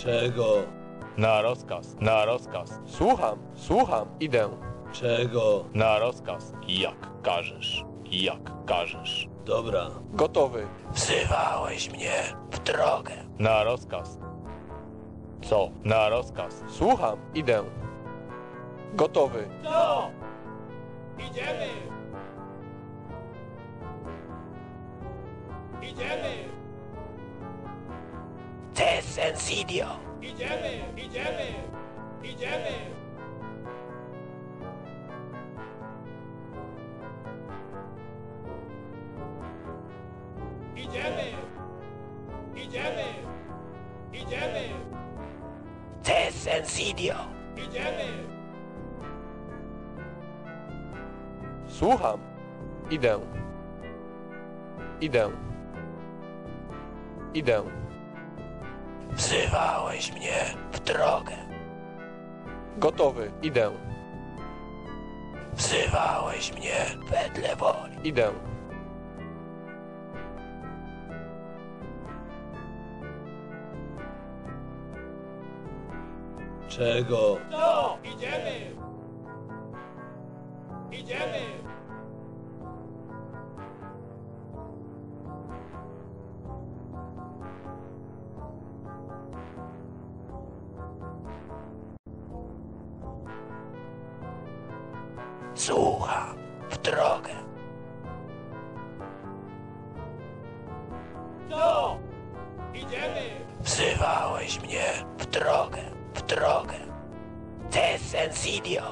Czego? Na rozkaz, na rozkaz, Słucham, słucham, idę. Czego? na rozkaz. Jak każesz, jak każesz. Dobra. Gotowy. Wzywałeś mnie w drogę. Na rozkaz. Co? Na rozkaz. Słucham, idę. Gotowy. Co? Idziemy! Idziemy! Te sensidio. Idziemy! Idziemy! Idziemy! Idziemy! Idziemy! Idziemy! Te sensidio. Idziemy! Słucham. Idę. Idę. Idę. Wzywałeś mnie w drogę. Gotowy. Idę. Wzywałeś mnie wedle woli. Idę. Czego? Co? Idziemy! Idziemy! Słucham w drogę. Co? Idziemy! Wzywałeś mnie w drogę. W drogę. Te sensidio.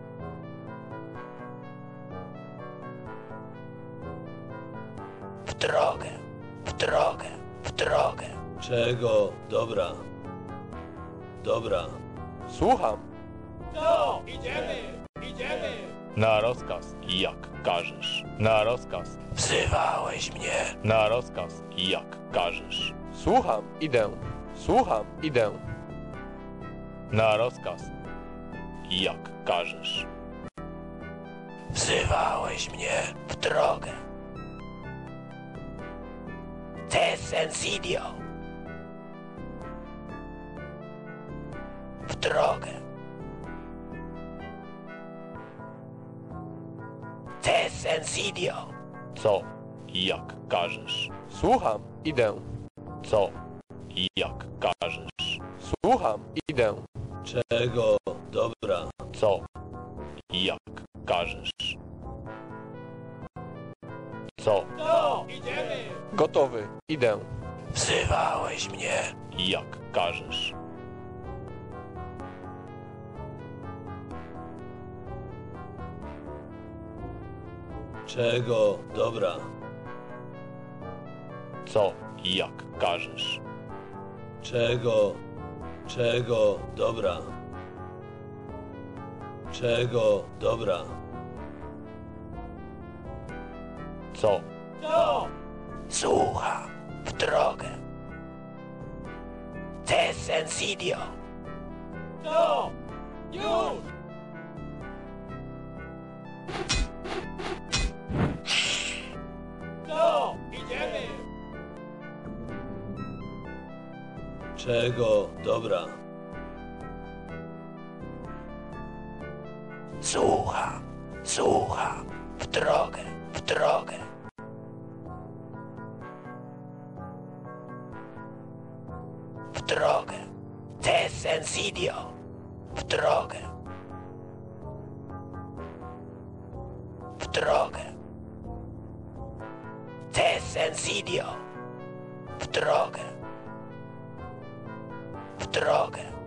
W drogę. W drogę. W drogę. Czego? Dobra. Dobra. Słucham. Co? Idziemy! Idziemy! Na rozkaz. Jak każesz. Na rozkaz. Wzywałeś mnie. Na rozkaz. Jak każesz. Słucham. Idę. Słucham. Idę. Na rozkaz. Jak każesz. Wzywałeś mnie w drogę. Te sensidio. W drogę. Te sensidio. Co? Jak każesz. Słucham. Idę. Co? Jak każesz. Słucham. Idę. Czego? Dobra. Co? Jak każesz. Co? Co? Idziemy! Gotowy. Idę. Wzywałeś mnie. Jak każesz. Czego? Dobra. Co? Jak każesz. Czego? Czego? Dobra. Czego? Dobra. Co? Co? Słucham w drogę. Te sensidio. Co? Już! Co? Idziemy! Czego? Dobra. Słucham. Słucham w drogę. W drogę. W drogę. Te sensidio. W drogę. W drogę. Te sensidio. W drogę. W drogę.